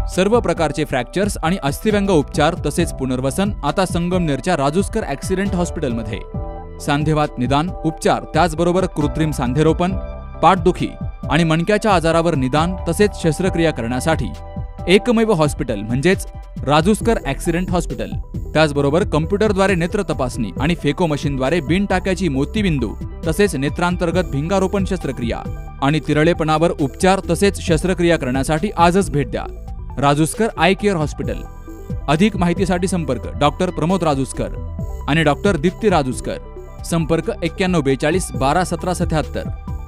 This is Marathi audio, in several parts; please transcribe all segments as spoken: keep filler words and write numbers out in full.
सर्व प्रकारचे फ्रॅक्चर्स आणि अस्थिव्यंग उपचार तसेच पुनर्वसन आता संगमनेरच्या राजूस्कर ॲक्सिडेंट हॉस्पिटलमध्ये। सांधेवात निदान, उपचार, त्याचबरोबर कृत्रिम सांधेरोपण, पाठदुखी आणि मणक्याच्या आजारावर निदान तसेच शस्त्रक्रिया करण्यासाठी एकमेव हॉस्पिटल म्हणजेच राजूस्कर ॲक्सिडेंट हॉस्पिटल। त्याचबरोबर कम्प्युटरद्वारे नेत्र तपासणी आणि फेको मशीनद्वारे बिन टाक्याची मोतीबिंदू तसेच नेत्रांतर्गत भिंगारोपण शस्त्रक्रिया आणि तिरळेपणावर उपचार तसेच शस्त्रक्रिया करण्यासाठी आजच भेट द्या राजूस्कर आय केअर हॉस्पिटल। अधिक माहितीसाठी संपर्क डॉक्टर प्रमोद राजूस्कर आणि डॉक्टर दीप्ती राजूस्कर। संपर्क एक्क्याण्णव बेचाळीस बारा सतरा सत्याहत्तर।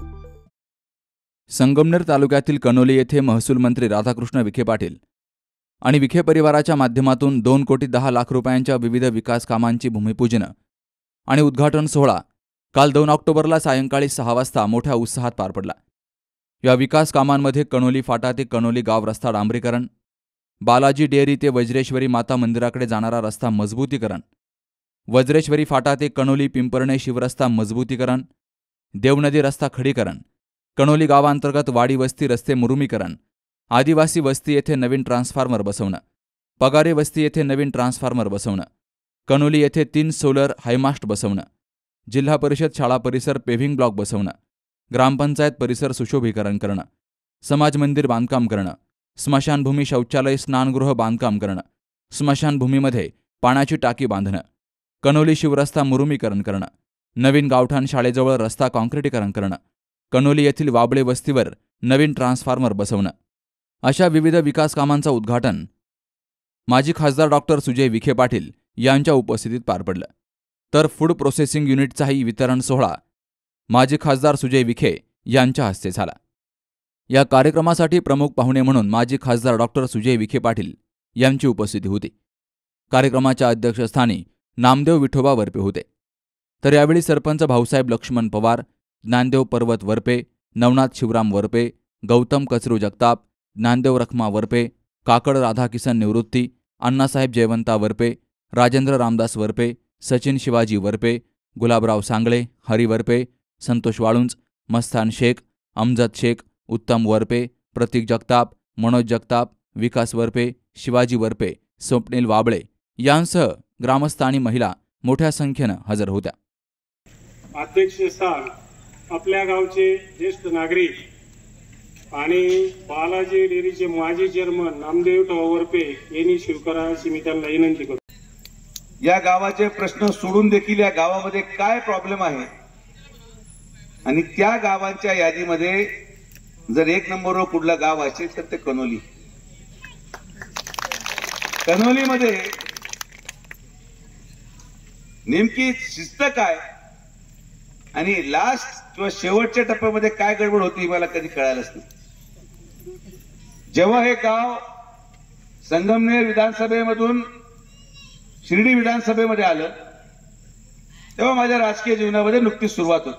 संगमनेर तालुक्यातील कनोली येथे महसूल मंत्री राधाकृष्ण विखे पाटील आणि विखे परिवाराच्या माध्यमातून दोन कोटी दहा लाख रुपयांच्या विविध विकास कामांची भूमिपूजन आणि उद्घाटन सोहळा काल दोन ऑक्टोबरला सायंकाळी सहा वाजता मोठ्या उत्साहात पार पडला। या विकास कामांमध्ये कनोली फाटा ते कनोली गाव रस्ता डांबरीकरण, बालाजी डेअरी ते वज्रेश्वरी माता मंदिराकडे जाणारा रस्ता मजबूतीकरण, वज्रेश्वरी फाटा ते कनोली पिंपरणे शिवरस्ता मजबूतीकरण, देवनदी रस्ता खडीकरण, कनोली गावांतर्गत वाडी वस्ती रस्ते मुरुमीकरण, आदिवासी वस्ती येथे नवीन ट्रान्सफॉर्मर बसवणं, पगारे वस्ती येथे नवीन ट्रान्सफॉर्मर बसवणं, कनोली येथे तीन सोलर हायमास्ट बसवणं, जिल्हा परिषद शाळा परिसर पेव्हिंग ब्लॉक बसवणं, ग्रामपंचायत परिसर सुशोभीकरण करणं, समाज मंदिर बांधकाम करणं, स्मशानभूमी शौचालय स्नानगृह बांधकाम करणं, स्मशानभूमीमध्ये पाण्याची टाकी बांधणं, कनोली शिवरस्ता मुरुमीकरण करणं, नवीन गावठाण शाळेजवळ रस्ता काँक्रिटीकरण करणं, कनोली येथील वाबळे वस्तीवर नवीन ट्रान्सफॉर्मर बसवणं अशा विविध विकास कामांचं उद्घाटन माजी खासदार डॉक्टर सुजय विखे पाटील यांच्या उपस्थितीत पार पडलं। तर फूड प्रोसेसिंग युनिटचाही वितरण सोहळा माजी खासदार सुजय विखे यांच्या हस्ते झाला। या कार्यक्रमासाठी प्रमुख पाहुणे म्हणून माजी खासदार डॉक्टर सुजय विखे पाटील यांची उपस्थिती होती। कार्यक्रमाच्या अध्यक्षस्थानी नामदेव विठोबा वरपे होते। तर यावेळी सरपंच भाऊसाहेब लक्ष्मण पवार, ज्ञानदेव पर्वत वरपे, नवनाथ शिवराम वरपे, गौतम कचरू जगताप, ज्ञानदेव रखमा वरपे, काकड राधाकिसन निवृत्ती, अण्णासाहेब जयवंता वरपे, राजेंद्र रामदास वरपे, सचिन शिवाजी वरपे, गुलाबराव सांगळे, हरी वरपे, संतोष वाळुंज, मस्तान शेख, अमजद शेख, उत्तम वरपे, प्रतीक जगताप, मनोज जगताप, विकास वरपे, शिवाजी वरपे, स्वप्नील वाबळे यांसह ग्रामस्थ आणि महिला मोठ्या संख्येनं हजर होत्या। अध्यक्षस्थान आपल्या गावचे ज्येष्ठ नागरिक आणि बालाजी डेअरीचे माजी चेअरमन नामदेव वरपे यांनी स्वीकारा अशी मी त्यांना विनंती करतो। या गावाचे प्रश्न सोडून देखील या गावामध्ये काय प्रॉब्लेम आहे आणि त्या गावांच्या यादीमध्ये जर एक नंबरवर कुठलं गाव असेल तर ते कनोली। कनोलीमध्ये नेमकी शिस्त काय आणि लास्ट किंवा शेवटच्या टप्प्यामध्ये काय गडबड होती मला कधी कळालंच नाही। जेव्हा हे गाव संगमनेर विधानसभेमधून शिर्डी विधानसभेमध्ये आलं तेव्हा माझ्या राजकीय जीवनामध्ये नुकतीच सुरुवात होती।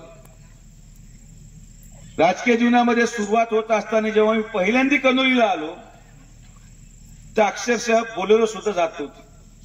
राजकीय जीवनामध्ये सुरुवात होत असताना जेव्हा मी पहिल्यांदा कनोलीला आलो तर अक्षरशः बोलेरो सुद्धा जात होती।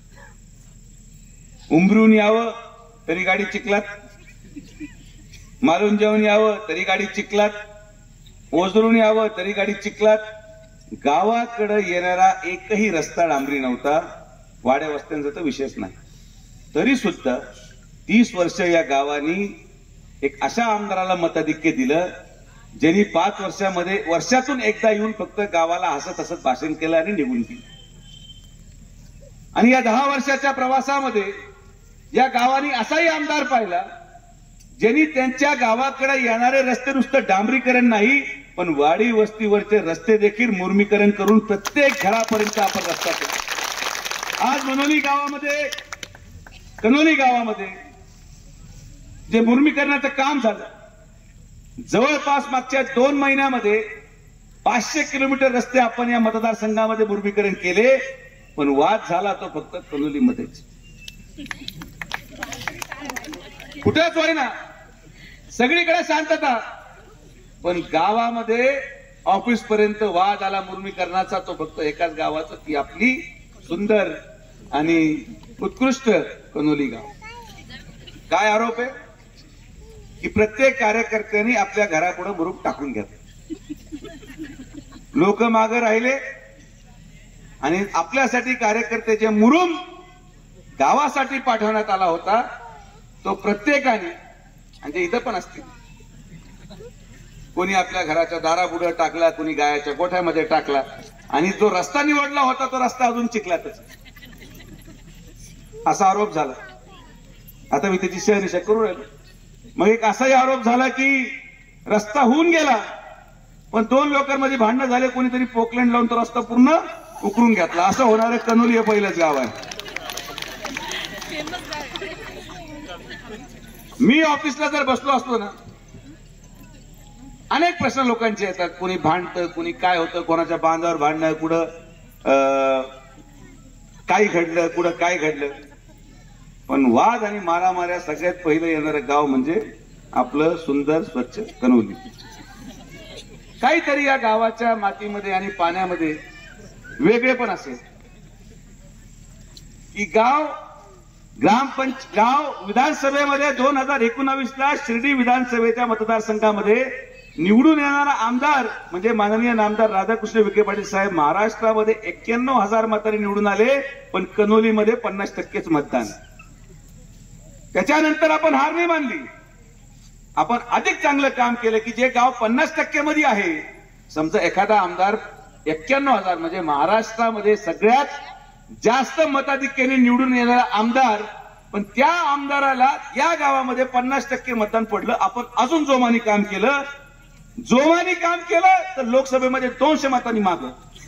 उंबरून यावं तरी गाडी चिखलात, मारून जेवून यावं तरी गाडी चिखलात, ओझरून यावं तरी गाडी चिखलात। गावाकडे येणारा एकही रस्ता डांबरी नव्हता, वाड्या वस्त्यांचा तर विषयच नाही। तरी सुद्धा तीस वर्ष या गावानी एक अशा आमदाराला मताधिक्य दिलं ज्यांनी पाच वर्षामध्ये वर्षातून एकदा येऊन फक्त गावाला हसत हसत भाषण केलं आणि निघून गेलं। आणि या दहा वर्षाच्या प्रवासामध्ये या गावानी असाही आमदार पाहिला ज्यांनी त्यांच्या गावाकडे येणारे रस्ते नुसतं डांबरीकरण नाही पण वाडी वस्तीवरचे रस्ते देखील मुर्मीकरण करून प्रत्येक घरापर्यंत आपण रस्ता केला। आज मनोली गावामध्ये कनोली गावामध्ये जे मुर्मीकरणाचं काम झालं जवळपास मागच्या दोन महिन्यामध्ये पाचशे किलोमीटर रस्ते आपण या मतदारसंघामध्ये मुर्मीकरण केले, पण वाद झाला तो फक्त कनोलीमध्येच। कुठेच होईना, सगळीकडे शांतता, पण गावामध्ये ऑफिस पर्यंत वाद आला मुर्मीकरणाचा तो फक्त एकाच गावाचा, ती आपली सुंदर आणि उत्कृष्ट कनोली गाव। काय आरोप आहे की प्रत्येक कार्यकर्त्यांनी आपल्या घरापुढे मुरुम टाकून घेतला। लोक मागे राहिले, आणि आपल्यासाठी कार्यकर्त्याचे मुरुम गावासाठी पाठवण्यात आला होता, तो प्रत्येकाने, म्हणजे इथं पण असतील, कोणी आपल्या घराच्या दारापुढे टाकला, कोणी गायाच्या गोठ्यामध्ये टाकला, आणि जो रस्ता निवडला होता तो रस्ता अजून चिखलातच, असा आरोप झाला. आता मी त्याची शहनिशा करू राहिलो. मग एक असाही आरोप झाला की रस्ता होऊन गेला, पण दोन लोकांमध्ये भांडणं झाले, कोणीतरी पोकलँड लावून तो रस्ता पूर्ण उकरून घेतला. असं होणारं कनोली हे पहिलंच गाव आहे. मी ऑफिसला जर बसलो असतो ना, अनेक प्रश्न लोकांचे येतात. कोणी भांडतं, कोणी काय होतं, कोणाच्या बांधावर भांडणं, कुठं काय घडलं, कुठं काय घडलं. पण वाद आणि मारामाऱ्या सगळ्यात पहिलं येणारं गाव म्हणजे आपलं सुंदर स्वच्छ कनोली. काहीतरी या गावाच्या मातीमध्ये आणि पाण्यामध्ये वेगळे पण असेल की गाव ग्रामपंच गाव विधानसभेमध्ये दोन हजार एकोणावीस ला शिर्डी विधानसभेच्या मतदारसंघामध्ये निवडून येणारा आमदार म्हणजे माननीय नामदार राधाकृष्ण विखे पाटील साहेब महाराष्ट्रामध्ये एक्क्याण्णव हजार मतांनी निवडून आले, पण कनोलीमध्ये पन्नास टक्केच मतदान. त्याच्यानंतर आपण हार नाही मानली, आपण अधिक चांगलं काम केलं की जे गाव पन्नास टक्के मध्ये आहे, समजा एखादा आमदार एक्क्याण्णव हजार म्हणजे महाराष्ट्रामध्ये सगळ्यात जास्त मताधिक्याने निवडून येणारा आमदार, पण त्या आमदाराला या गावामध्ये पन्नास टक्के मतदान पडलं. आपण अजून जोमाने काम केलं, जोमाने काम केलं तर लोकसभेमध्ये दोनशे मतांनी मागं.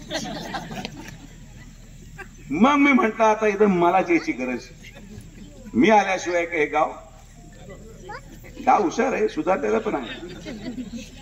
मग मी म्हंटल आता इथं मला यायची गरज, मी आल्याशिवाय का हे गाव गाव हुशार आहे, सुधारलेलं पण आहे.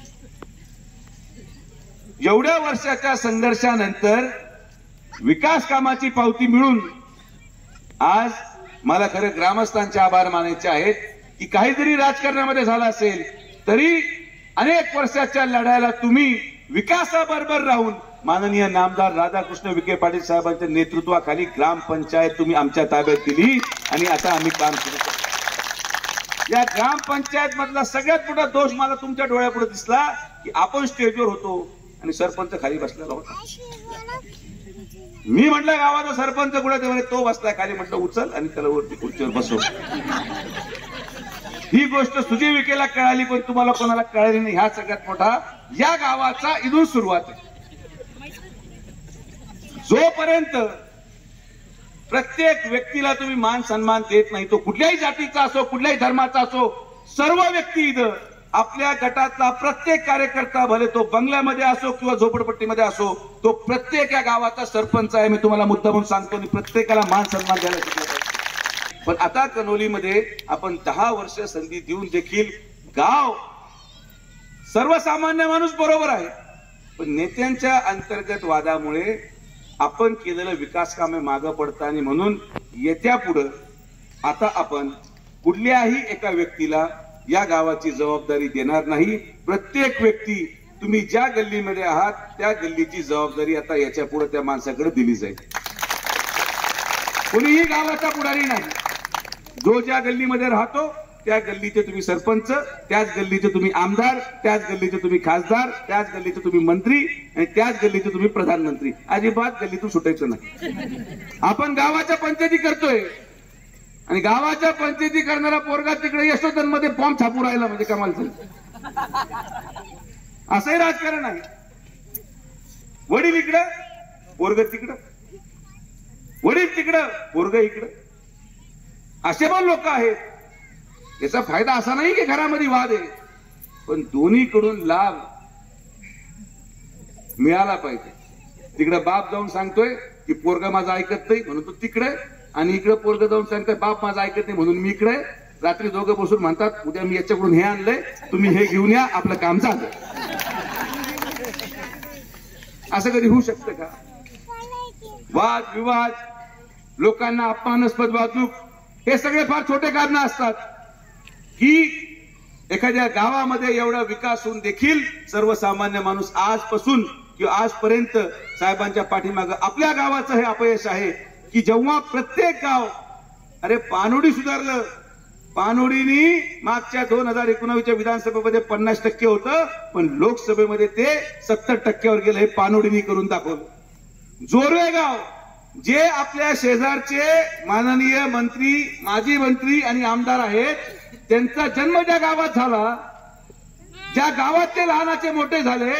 एवढ्या वर्षाच्या संघर्षानंतर विकास कामाची पावती मिळून आज मला खरं ग्रामस्थांचे आभार मानायचे आहेत की काही जरी राजकारणामध्ये झालं असेल तरी अनेक वर्षाच्या लढाईला तुम्ही विकासाबरोबर राहून माननीय नामदार राधाकृष्ण विखे पाटील साहेबांच्या नेतृत्वाखाली ग्रामपंचायत तुम्ही आमच्या ताब्यात दिली आणि आता आम्ही काम सुरू करतो. या ग्रामपंचायत मधला सगळ्यात मोठा दोष मला तुमच्या डोळ्यापुढे दिसला की आपण स्टेजवर होतो आणि सरपंच खाली बसलेला होता. मी म्हटलं गावाचा सरपंच कुठे, ते म्हणे तो बसलाय खाली. म्हटलं उचल आणि त्याला वरती खुर्चीवर बसव. ही गोष्ट सुजय विखेला कळाली, पण तुम्हाला कोणाला कळाली नाही. ह्या सगळ्यात मोठा या गावाचा इथून सुरुवात आहे. जोपर्यंत प्रत्येक व्यक्तीला तुम्ही मान सन्मान देत नाही, तो कुठल्याही जातीचा असो, कुठल्याही धर्माचा असो, सर्व व्यक्ती इथं आपल्या गटातला प्रत्येक कार्यकर्ता, भले तो बंगल्यामध्ये असो किंवा झोपडपट्टीमध्ये असो, तो प्रत्येक या गावाचा सरपंच आहे. मी तुम्हाला मुद्दा म्हणून सांगतो, आणि प्रत्येकाला मान सन्मान द्यायला शिकलं पाहिजे. पण आता कनोलीमध्ये आपण दहा वर्ष संधी देऊन देखील गाव सर्वसामान्य माणूस बरोबर आहे, पण नेत्यांच्या अंतर्गत वादामुळे आपण केलेलं विकास कामे मागं पडतात. आणि म्हणून येत्या पुढे आता आपण कुठल्याही एका व्यक्तीला या गावाची जबाबदारी देणार नाही. प्रत्येक व्यक्ती तुम्ही ज्या गल्लीमध्ये आहात त्या गल्लीची जबाबदारी आता याच्या पुढे त्या माणसाकडे दिली जाईल. कोणीही गावाचा पुढारी नाही. जो ज्या गल्लीमध्ये राहतो त्या गल्लीचे तुम्ही सरपंच, त्याच गल्लीचे तुम्ही आमदार, त्याच गल्लीचे तुम्ही खासदार, त्याच गल्लीचे तुम्ही मंत्री आणि त्याच गल्लीचे तुम्ही प्रधानमंत्री. अजिबात गल्लीतून सुटायचं नाही. आपण गावाच्या पंचायती करतोय आणि गावाच्या पंचायती करणारा पोरगा तिकडे यशोधनमध्ये फॉर्म छापू राहिला म्हणजे कमाल झाली. असंही राजकारण आहे. वडील इकडं, पोरग तिकडं, वडील तिकडं, पोरग इकडं, असे पण लोक आहेत. याचा फायदा असा नाही की घरामध्ये वाद आहे, पण दोन्हीकडून लाभ मिळाला पाहिजे. तिकडे बाप जाऊन सांगतोय की पोरगा माझा ऐकत नाही म्हणून तो तिकडे, आणि इकडे पोरग जाऊन सांगतोय बाप माझा ऐकत नाही म्हणून मी इकडे. रात्री दोघं बसून म्हणतात उद्या मी याच्याकडून हे आणलंय, तुम्ही हे घेऊन या, आपलं काम झालं. असं कधी होऊ शकतं का? वाद विवाद, लोकांना अपमानास्पद वागणूक, हे सगळे फार छोटे कारण असतात की एखाद्या गावामध्ये एवढा विकास होऊन देखील सर्वसामान्य माणूस आजपासून किंवा आजपर्यंत साहेबांच्या पाठीमागं आपल्या गावाचं हे अपयश आहे की जेव्हा प्रत्येक गाव, अरे पानोडी सुधारलं, पानोडीनी मागच्या दोन हजार एकोणावीसच्या विधानसभेमध्ये पन्नास टक्के होतं, पण लोकसभेमध्ये ते सत्तर टक्क्यावर गेलं. हे पानोडीनी करून दाखवलं. जोरवे गाव जे आपल्या शेजारचे माननीय मंत्री, माजी मंत्री आणि आमदार आहेत, त्यांचा जन्म ज्या गावात झाला, ज्या गावात ते लहानाचे मोठे झाले,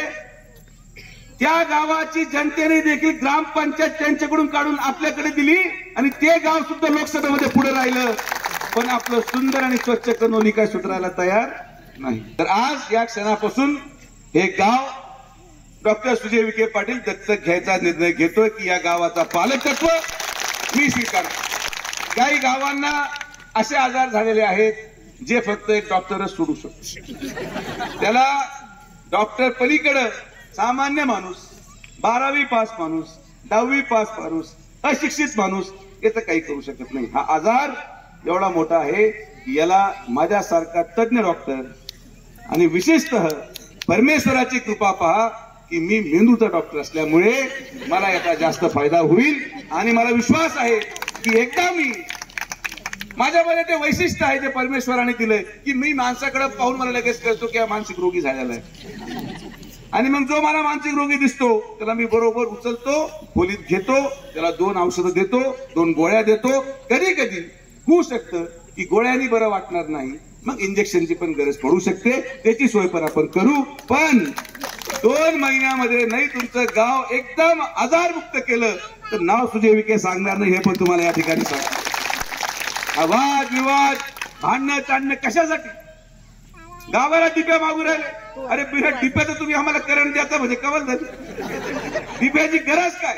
त्या गावाची जनतेने देखील ग्रामपंचायत त्यांच्याकडून काढून आपल्याकडे दिली आणि ते गाव सुद्धा लोकसभेमध्ये पुढे राहिलं. पण आपलं सुंदर आणि स्वच्छ कणोली काय सुधारायला तयार नाही. तर आज या क्षणापासून हे गाव डॉक्टर सुजय विखे पाटील दत्तक घ्यायचा निर्णय घेतोय की या गावाचा पालकत्व मी स्वीकारतो. काही गावांना असे आजार झालेले आहेत जे फक्त एक डॉक्टरच सोडू शकतो. त्याला डॉक्टर पलीकडे सामान्य माणूस, बारावी पास माणूस, दहावी पास माणूस, अशिक्षित माणूस याचं काही करू शकत नाही. हा आजार एवढा मोठा आहे की याला माझ्यासारखा तज्ञ डॉक्टर आणि विशेषतः परमेश्वराची कृपा पहा की मी मेंदूचा डॉक्टर असल्यामुळे मला याचा जास्त फायदा होईल आणि मला विश्वास आहे की एकदा मी माझ्यामध्ये ते वैशिष्ट्य आहे जे परमेश्वराने दिलंय की मी माणसाकडे पाहून मला लगेच कळतो की हा मानसिक रोगी झालेला आहे. आणि मग जो मला मानसिक रोगी दिसतो त्याला मी बरोबर उचलतो, खोलीत घेतो, त्याला दोन औषधं देतो, दोन गोळ्या देतो. कधी कधी होऊ शकतं की गोळ्यांनी बरं वाटणार नाही, मग इंजेक्शनची पण गरज पडू शकते, त्याची सोय पण आपण करू. पण दोन महिन्यामध्ये नाही तुमचं गाव एकदम आजारमुक्त केलं तर नाव सुजय विखे सांगणार नाही, हे पण तुम्हाला या ठिकाणी सांगतो. वाद विवाद, भांडणं ताणणं कशासाठी? गावाला डिप्या मागू राहिले. अरे बिना डिप्याचं तुम्ही आम्हाला करंट द्यायचं म्हणजे कवल झाली. डिप्याची गरज काय?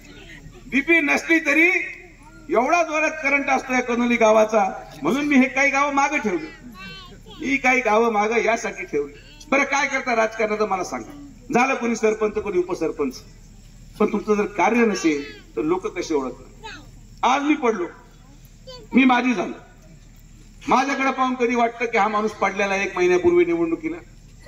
डिपी नसली तरी एवढा जोरात करंट असतोय कणोली गावाचा, म्हणून मी हे काही गावं मागे ठेवली. ही काही गावं मागे यासाठी ठेवली. बरं काय करता राजकारणाचं मला सांगा. झालं कोणी सरपंच, कोणी उपसरपंच, पण तुमचं जर कार्य नसेल तर लोक कसे ओळखतात? आज मी पडलो, मी माझी झालो, माझ्याकडे पाहून कधी वाटतं की हा माणूस पडलेला एक महिन्यापूर्वी निवडणुकीला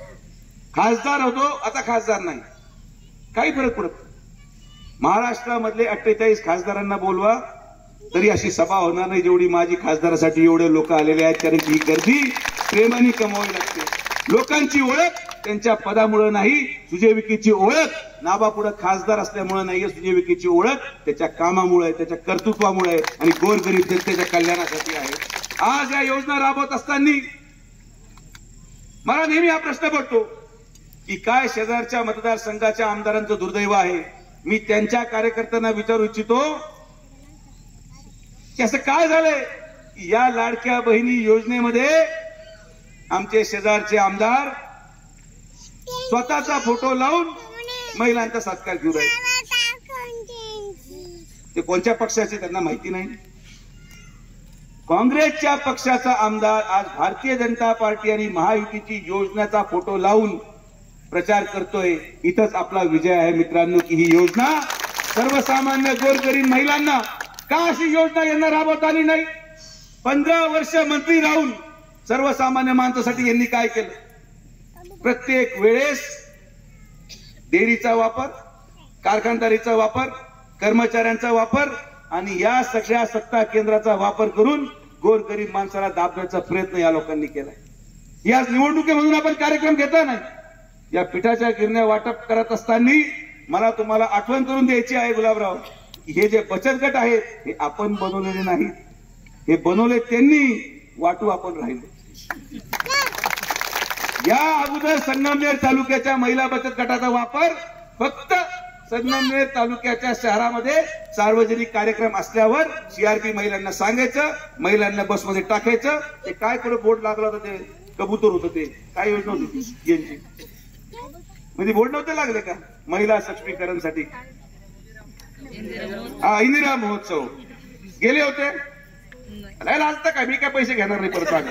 खासदार होतो, आता खासदार नाही, काही फरक पडत. महाराष्ट्रामधले अठ्ठेचाळीस खासदारांना बोलवा तरी अशी सभा होणार नाही जेवढी माझी खासदारासाठी एवढे लोक आलेले आहेत. कारण की ही गर्दी प्रेमाने कमवावी लागते. लोकांची ओळख त्यांच्या पदामुळे नाही, सुजय विखेची ओळख नाबापुढे खासदार असल्यामुळे नाहीये. सुजय विखेची ओळख त्याच्या कामामुळे, त्याच्या कर्तृत्वामुळे आणि गोरगरीब जनतेच्या कल्याणासाठी आहे. आज या योजना राबवत असताना मला नेहमी हा प्रश्न पडतो की काय शेजारच्या मतदारसंघाच्या आमदारांचं दुर्दैव आहे. मी त्यांच्या कार्यकर्त्यांना विचारू इच्छितो की असं काय झालंय की या लाडक्या बहिणी योजनेमध्ये आमचे शेजारचे आमदार स्वतःचा फोटो लावून महिलांचा सत्कार घेऊ राहिले. ते कोणत्या पक्षाचे त्यांना माहिती नाही. काँग्रेसच्या पक्षाचा आमदार आज भारतीय जनता पार्टी आणि महायुतीची योजनेचा फोटो लावून प्रचार करतोय. इथंच आपला विजय आहे मित्रांनो की ही योजना सर्वसामान्य गोरगरीब महिलांना का अशी योजना यांना राबवता आली नाही. पंधरा वर्ष मंत्री राहून सर्वसामान्य माणसासाठी यांनी काय केलं? प्रत्येक वेळेस डेअरीचा वापर, कारखानदारीचा वापर, कर्मचाऱ्यांचा वापर आणि या सगळ्या सत्ता केंद्राचा वापर करून गोरगरीब माणसाला दाबण्याचा प्रयत्न या लोकांनी केलाय. या निवडणुकीमधून आपण कार्यक्रम घेता नाही. या पिठाच्या गिरण्या वाटप करत असताना मला तुम्हाला आठवण करून द्यायची आहे गुलाबराव, हे जे बचत गट आहेत हे आपण बनवलेले नाहीत, हे बनवले त्यांनी, वाटू आपण राहिले. या अगोदर संगमनेर तालुक्याच्या महिला बचत गटाचा वापर फक्त संगमनेर तालुक्याच्या शहरामध्ये सार्वजनिक कार्यक्रम असल्यावर सीआरपी महिलांना सांगायचं, महिलांना बसमध्ये टाकायचं. ते काय कडे बोर्ड लागला होता, ते कबूतर होतं, ते काय योजना होती यांची, म्हणजे बोर्ड नव्हते लागले का महिला सक्षमीकरणसाठी? हा इंदिरा महोत्सव गेले होते. असतं का मी काय पैसे घेणार नाही परत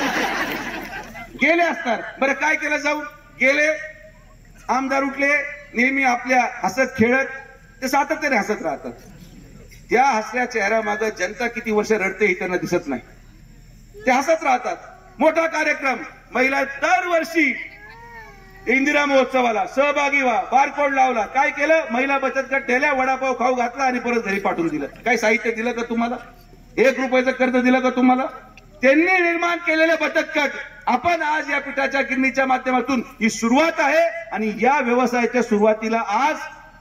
गेले असतात. बरं काय केलं जाऊन? गेले, आमदार उठले, नेहमी आपल्या हसत खेळत ते सातत्याने हसत राहतात. त्या हसऱ्या चेहऱ्यामागे जनता किती वर्ष रडते हे त्यांना दिसत नाही. ते हसत राहतात. मोठा कार्यक्रम, महिला दरवर्षी इंदिरा महोत्सवाला सहभागी व्हा, बारकोड लावला. काय केलं? महिला बचत गट ठेवल्या, वडापाव खाऊ घातला आणि परत घरी पाठवून दिलं. काय साहित्य दिलं का तुम्हाला? एक रुपयाचं कर्ज दिलं का तुम्हाला? त्यांनी निर्माण केलेले बचत गट आपण आज या पिठाच्या गिरणीच्या माध्यमातून ही सुरुवात आहे. आणि या व्यवसायाच्या सुरुवातीला आज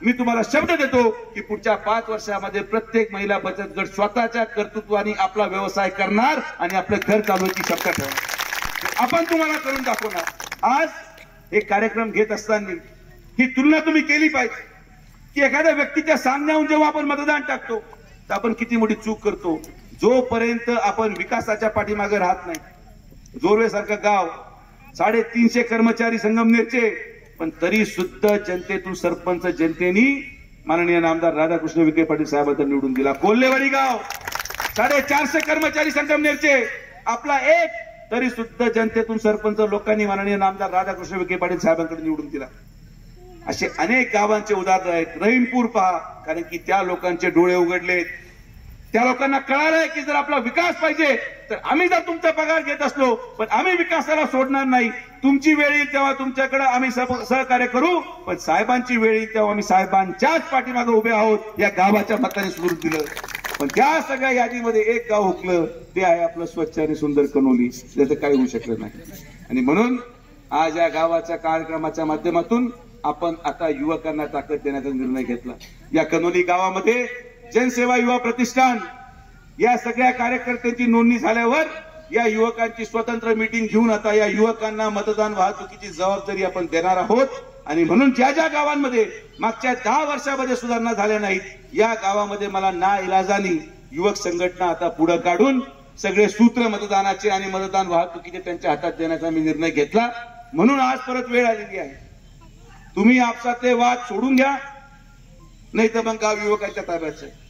मी तुम्हाला शब्द देतो की पुढच्या पाच वर्षामध्ये प्रत्येक महिला बचत गट स्वतःच्या कर्तृत्वाने आपला व्यवसाय करणार आणि आपलं घर चालवायची क्षमता ठेवणार. आपण तुम्हाला करून दाखवणार. आज हे कार्यक्रम घेत असताना ही तुलना तुम्ही केली पाहिजे की एखाद्या व्यक्तीच्या सांगण्याहून जेव्हा आपण मतदान टाकतो तर आपण किती मोठी चूक करतो. जोपर्यंत आपण विकासाच्या पाठीमागे राहत नाही. जोरवे सारखं गाव, साडेतीनशे कर्मचारी संगमनेरचे, पण तरी सुद्धा जनतेतून सरपंच जनतेने माननीय नामदार राधाकृष्ण विखे पाटील साहेबांना निवडून दिला. कोल्हेवाडी गाव, साडेचारशे कर्मचारी संगमनेरचे, आपला एक, तरी सुद्धा जनतेतून सरपंच लोकांनी माननीय नामदार राधाकृष्ण विखे पाटील साहेबांकडे निवडून दिला. असे अनेक गावांचे उदाहरण आहेत. रहीमपूर पहा, कारण की त्या लोकांचे डोळे उघडले. त्या लोकांना कळालंय की जर आपला विकास पाहिजे तर आम्ही जर तुमचा पगार घेत असलो पण आम्ही विकासाला सोडणार नाही. तुमची वेळ येईल तेव्हा तुमच्याकडे आम्ही सहकार्य करू, पण साहेबांची वेळ येईल तेव्हा आम्ही साहेबांच्याच पाठीमागे उभे आहोत या गावाच्या मताने सुरू दिलं. पण त्या सगळ्या यादीमध्ये एक गाव हुकलं, ते आहे आपलं स्वच्छ आणि सुंदर कनोली. त्याचं काही होऊ शकलं नाही. आणि म्हणून आज या गावाच्या कार्यक्रमाच्या माध्यमातून आपण आता युवकांना ताकद देण्याचा निर्णय घेतला. या कनोली गावामध्ये जनसेवा युवा प्रतिष्ठान या सगळ्या कार्यकर्त्यांची नोंदणी झाल्यावर या युवकांची स्वतंत्र मीटिंग घेऊन आता या युवकांना मतदान वाहतुकीची जबाबदारी आपण देणार आहोत. आणि म्हणून ज्या ज्या गावांमध्ये मागच्या दहा वर्षामध्ये सुधारणा झाल्या नाहीत, या गावामध्ये मला ना इलाजानी युवक संघटना आता पुढे काढून सगळे सूत्र मतदानाचे आणि मतदान वाहतुकीचे त्यांच्या हातात देण्याचा मी निर्णय घेतला. म्हणून आज परत वेळ आलेली आहे. तुम्ही आपसातले वाद सोडून घ्या, नाही तर मग गाव युवकांच्या ताब्यात आहे.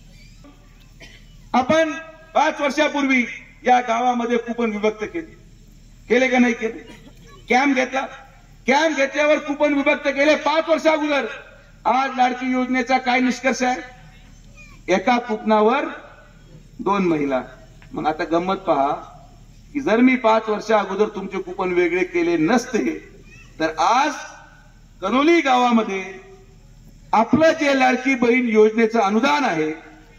आपण पाच वर्षापूर्वी या गावामध्ये कुपन विभक्त केले केले का नाही केले? कॅम्प घेतला. कॅम्प घेतल्यावर कुपन विभक्त केले पाच वर्षा अगोदर. आज लाडकी योजनेचा काय निष्कर्ष आहे? एका कुपनावर दोन महिला. मग आता गंमत पहा की जर मी पाच वर्षा अगोदर तुमचे कुपन वेगळे केले नसते तर आज कनोली गावामध्ये आपलं जे लाडकी बहीण योजनेचं अनुदान आहे,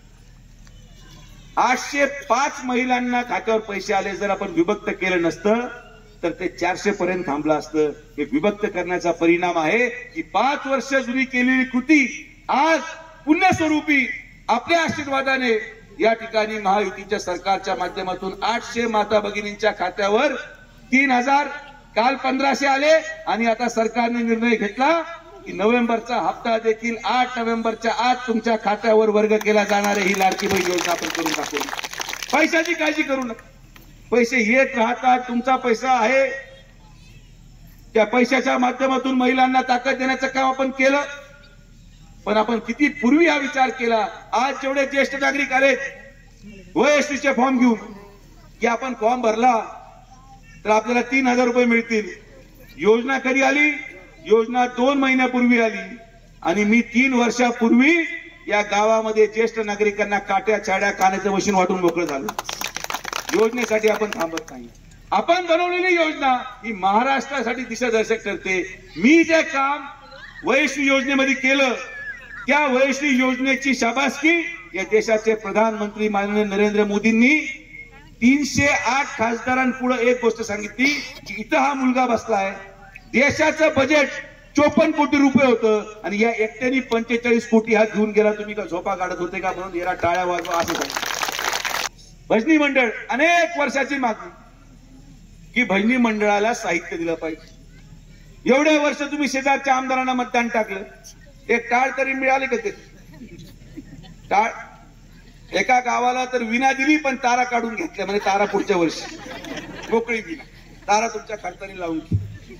आठशे पाच महिलांना खात्यावर पैसे आले. जर आपण विभक्त केलं नसतं तर ते चारशे पर्यंत थांबलं असतं. हे विभक्त करण्याचा परिणाम आहे की पाच वर्ष जुनी केलेली कृती आज पुण्यस्वरूपी आपल्या आशीर्वादाने या ठिकाणी महायुतीच्या सरकारच्या माध्यमातून आठशे माता भगिनींच्या खात्यावर तीन हजार काल पंधराशे आले. आणि आता सरकारने निर्णय घेतला की नोव्हेंबरचा हप्ता देखील आठ नोव्हेंबरच्या आत तुमच्या खात्यावर वर्ग केला जाणार आहे. ही लाडकी बहीण योजना आपण करून टाकू. पैशाची काळजी करू नका. पैसे येत राहतात. तुमचा पैसा आहे. त्या पैशाच्या माध्यमातून महिलांना ताकद देण्याचं काम आपण केलं. पण आपण किती पूर्वी हा विचार केला. आज जेवढे ज्येष्ठ नागरिक आले ओएसटीचे फॉर्म घेऊन की आपण फॉर्म भरला तर आपल्याला तीन हजार रुपये मिळतील. योजना कधी आली? योजना दोन महिन्यापूर्वी आली. आणि मी तीन वर्षापूर्वी या गावामध्ये ज्येष्ठ नागरिकांना काट्या छाड्या कानाचं मशीन वाटून मोकळं झालं. योजनेसाठी आपण थांबत नाही. आपण बनवलेली योजना ही महाराष्ट्रासाठी दिशादर्शक ठरते. मी जे काम वयश्री योजनेमध्ये केलं त्या वयश्री योजनेची शाबासकी या देशाचे प्रधानमंत्री माननीय नरेंद्र मोदींनी तीनशे आठ खासदारांपुढे एक गोष्ट सांगितली की इथं हा मुलगा बसलाय, देशाचं बजेट चोपन्न कोटी रुपये होतं आणि या एकट्याने पंचेचाळीस कोटी हा घेऊन गेला. तुम्ही का झोपा काढत होते का म्हणून याला टाळ्या वाजवा असं सांगितलं. भजनी मंडळ अनेक वर्षाची मागणी की भजनी मंडळाला साहित्य दिलं पाहिजे. एवढे वर्ष तुम्ही शेजारच्या आमदारांना मतदान टाकलं, एक टाळ तरी मिळाली का? ते टाळ एका गावाला तर विना दिली पण तारा काढून घेतल्या. म्हणजे तारा पुढच्या वर्षी मोकळी विना तारा तुमच्या खासदारी लावून घे.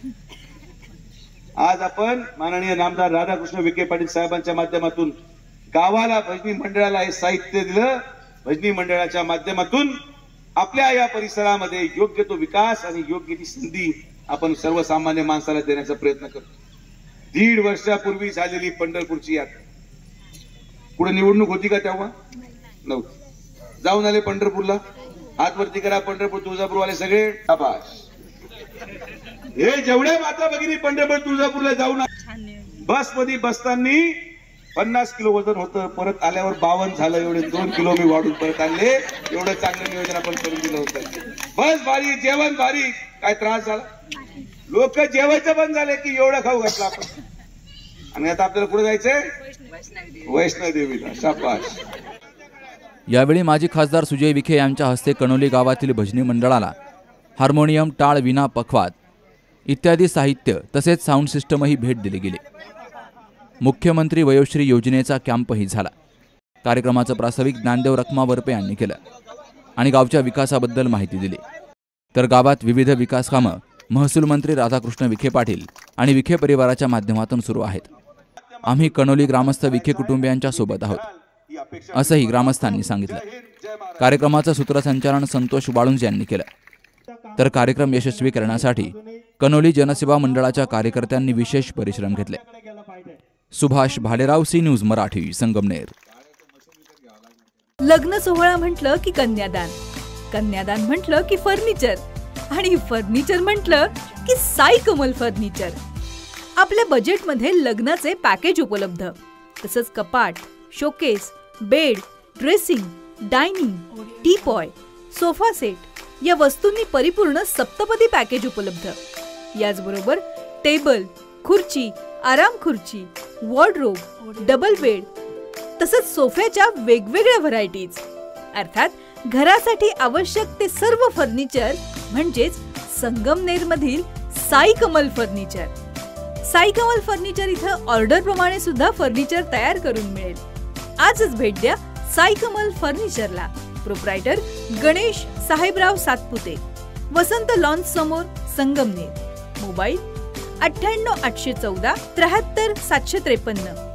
आज आपण माननीय नामदार राधाकृष्ण विखे पाटील साहेबांच्या माध्यमातून गावाला भजनी मंडळाला हे साहित्य दिलं. भजनी मंडळाच्या माध्यमातून आपल्या या परिसरामध्ये योग्य तो विकास आणि योग्य ती संधी आपण सर्वसामान्य माणसाला देण्याचा प्रयत्न करतो. दीड वर्षापूर्वी झालेली पंढरपूरची यात्रा, पुढे निवडणूक होती का तेव्हा? नव्हती. जाऊन आले पंढरपूरला. हात वरती करा. पंढरपूर तुळजापूर वाले सगळे शाबास. हे जेवढे माता भगिनी पंढरपूर तुळजापूरला जाऊन बस मध्ये बसताना पन्नास किलो वजन होतं, परत आल्यावर बावन्न झालं. एवढे दोन किलो मी वाढून परत आणले. एवढं चांगलं नियोजन आपण करून दिलं होतं. बस भारी, जेवण भारी. काय त्रास झाला? लोक जेवायचं बंद झाले की एवढं खाऊ घातलं आपण. आणि आता आपल्याला कुठे जायचंय? वैष्णोदेवीला. शाबास. यावेळी माजी खासदार सुजय विखे यांच्या हस्ते कणोली गावातील भजनी मंडळाला हार्मोनियम, टाळ, वीणा, पखवाज इत्यादी साहित्य तसेच साऊंड सिस्टमही भेट दिली गेली. मुख्यमंत्री वयोश्री योजनेचा कॅम्पही झाला. कार्यक्रमाचं प्रास्ताविक ज्ञानदेव रखमावरपे यांनी केलं आणि गावच्या विकासाबद्दल माहिती दिली. तर गावात विविध विकास कामं महसूल मंत्री राधाकृष्ण विखे पाटील आणि विखे परिवाराच्या माध्यमातून सुरू आहेत. आम्ही कणोली ग्रामस्थ विखे कुटुंबियांच्या सोबत आहोत असंही ग्रामस्थांनी सांगितलं. कार्यक्रमाचं सूत्रसंचालन संतोष वाळुंज यांनी केलं. तर कार्यक्रम यशस्वी करण्यासाठी कणोली जनसेवा मंडळाच्या कार्यकर्त्यांनी विशेष परिश्रम घेतले. Subhash Bhalerao, C news Marathi, Sangamner. लग्न सोहळा म्हटलं की कन्यादान, कन्यादान म्हटलं की फर्निचर आणि फर्निचर म्हटलं की साई कमल फर्निचर. आपल्या बजेटमध्ये लग्नाचे पॅकेज उपलब्ध, तसंच कपाट, showcase, bed, dressing, dining, teapoy, sofa set या वस्तूंनी परिपूर्ण सप्तपदी पॅकेज उपलब्ध. याचबरोबर टेबल, खुर्ची, आराम खुर्ची, वॉर्डरोब, डबल बेड तसंच सोफ्याच्या वेगवेगळ्या व्हरायटीज. अर्थात घरासाठी आवश्यक ते सर्व फर्निचर म्हणजेच संगमनेर मधील साई कमल फर्निचर. साई कमल फर्निचर इथं ऑर्डर प्रमाणे सुद्धा फर्निचर तयार करून मिळेल. आजच भेट द्या साई कमल फर्निचरला. प्रोप्रायटर गणेश साहेबराव सातपुते, वसंत लॉन्स समोर, संगमनेर. मोबाईल अठ्ठ्याण्णव आठशे चौदा त्र्याहत्तर सातशे त्रेपन्न.